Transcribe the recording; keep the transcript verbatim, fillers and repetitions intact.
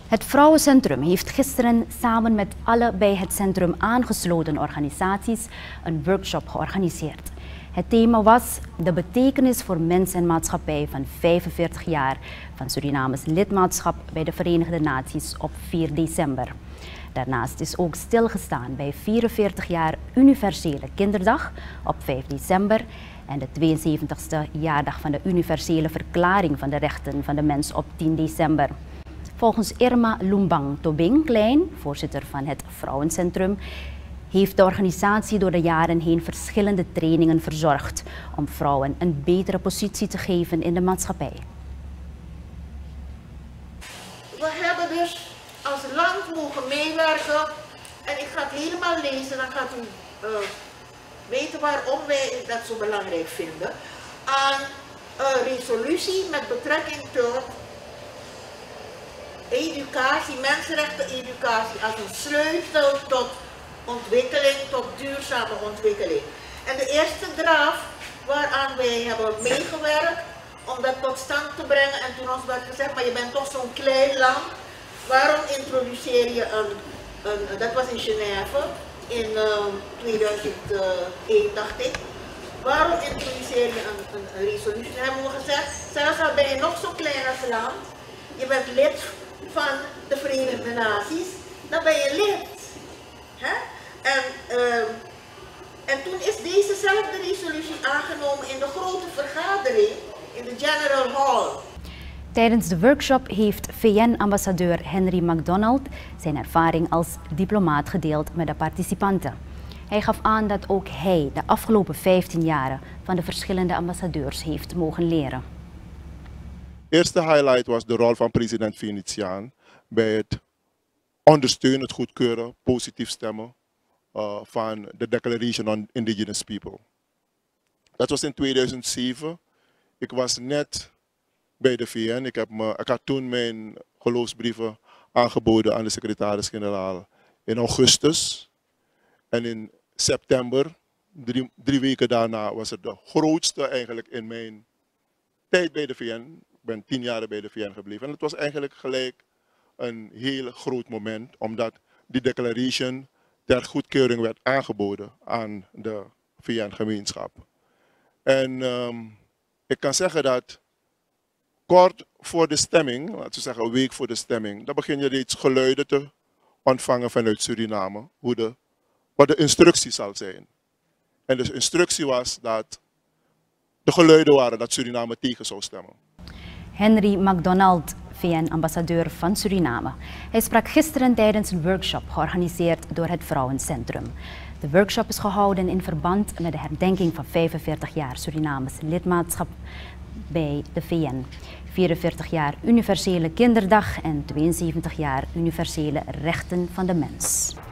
Het Vrouwencentrum heeft gisteren samen met alle bij het centrum aangesloten organisaties een workshop georganiseerd. Het thema was de betekenis voor mens en maatschappij van vijfenveertig jaar van Surinames lidmaatschap bij de Verenigde Naties op vier december. Daarnaast is ook stilgestaan bij vierenveertig jaar Universele Kinderdag op vijf december en de tweeënzeventigste jaardag van de Universele Verklaring van de Rechten van de Mens op tien december. Volgens Irma Lumbang Tobing Klein, voorzitter van het Vrouwencentrum, heeft de organisatie door de jaren heen verschillende trainingen verzorgd om vrouwen een betere positie te geven in de maatschappij. We hebben dus als land mogen meewerken en ik ga het helemaal lezen, dan gaat u uh, weten waarom wij dat zo belangrijk vinden, aan een resolutie met betrekking tot educatie, mensenrechten-educatie als een sleutel tot ontwikkeling, tot duurzame ontwikkeling. En de eerste draft waaraan wij hebben meegewerkt om dat tot stand te brengen, en toen ons werd gezegd, maar je bent toch zo'n klein land, waarom introduceer je een, een dat was in Genève in uh, tweeduizend één dacht ik, waarom introduceer je een, een, een resolutie? Dan hebben we gezegd, zelfs al ben je nog zo klein als land, je bent lid van de Verenigde Naties, dan ben je lid. He? En, uh, en toen is dezezelfde resolutie aangenomen in de grote vergadering in de General Hall. Tijdens de workshop heeft V N-ambassadeur Henry McDonald zijn ervaring als diplomaat gedeeld met de participanten. Hij gaf aan dat ook hij de afgelopen vijftien jaren van de verschillende ambassadeurs heeft mogen leren. De eerste highlight was de rol van president Venetiaan bij het ondersteunen, het goedkeuren, positief stemmen uh, van de Declaration on Indigenous People. Dat was in tweeduizend zeven. Ik was net bij de V N. Ik, heb me, ik had toen mijn geloofsbrieven aangeboden aan de secretaris-generaal in augustus. En in september, drie, drie weken daarna, was het de grootste eigenlijk in mijn tijd bij de V N. Ik ben tien jaar bij de V N gebleven. En het was eigenlijk gelijk een heel groot moment, omdat die declaration ter goedkeuring werd aangeboden aan de V N-gemeenschap. En um, ik kan zeggen dat kort voor de stemming, laten we zeggen een week voor de stemming, dan begin je reeds geluiden te ontvangen vanuit Suriname, hoe de, wat de instructie zal zijn. En de instructie was dat de geluiden waren dat Suriname tegen zou stemmen. Henry McDonald, V N-ambassadeur van Suriname. Hij sprak gisteren tijdens een workshop georganiseerd door het Vrouwencentrum. De workshop is gehouden in verband met de herdenking van vijfenveertig jaar Surinames lidmaatschap bij de V N, vierenveertig jaar Universele Kinderdag en tweeënzeventig jaar Universele Rechten van de Mens.